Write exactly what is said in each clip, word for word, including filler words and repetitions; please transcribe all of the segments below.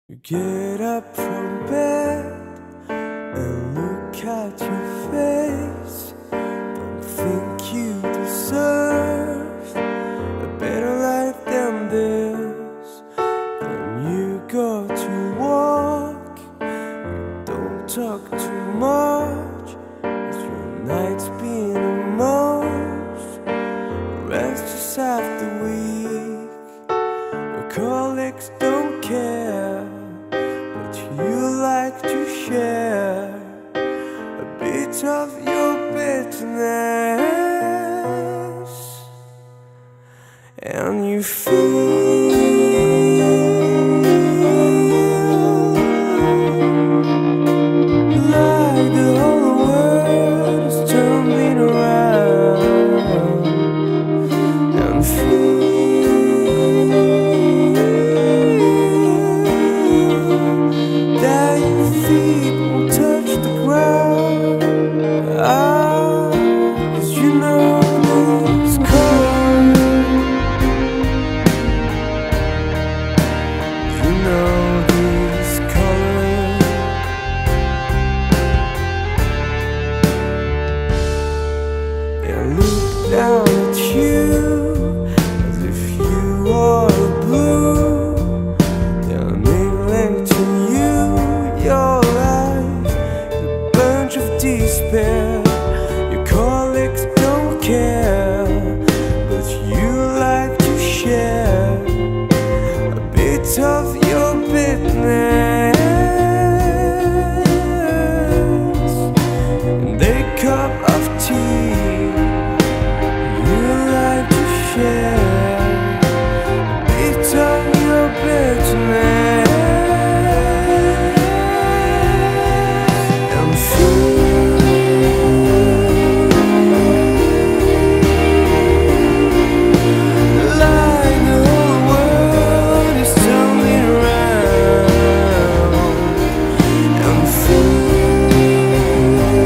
You get up from bed and look at your face. Don't think you deserve a better life than this. Then you go to walk, you don't talk too much, as your night's been the most. Rest just after week, your colleagues don't care, but you like to share a bit of your bitterness, and you feel like the whole world is turning around, and feel that your feet won't touch the ground. Ah, 'cause you know this color, you know this color. And look down at you as if you are blue. They're neglecting you, your life, a bunch of despair. Your colleagues don't care, but you like to share a bit of your bitterness. In their cup of tea, you like to share a bit of your bitterness, and feel like the whole world is turning around, and feel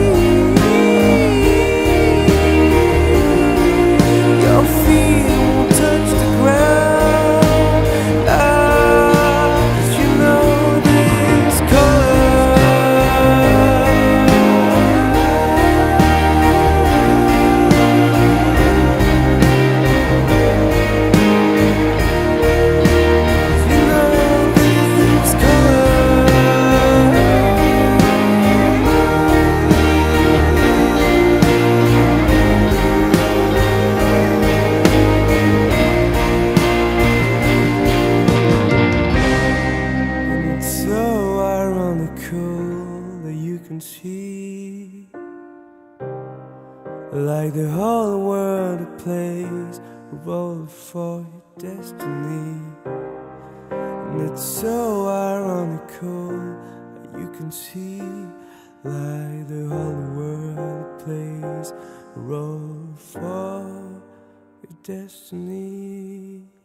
your feet won't touch the ground. Ah, 'cause you know this And it's so ironical that you can see, like the whole world a place, a role for your destiny. And it's so ironical that you can see, like the whole world plays a role for your destiny.